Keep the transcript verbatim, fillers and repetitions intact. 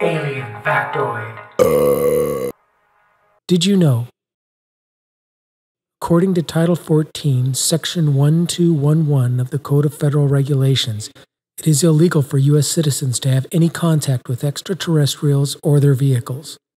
Alien Factoid. Did you know? According to Title fourteen, Section one two one one of the Code of Federal Regulations, it is illegal for U S citizens to have any contact with extraterrestrials or their vehicles.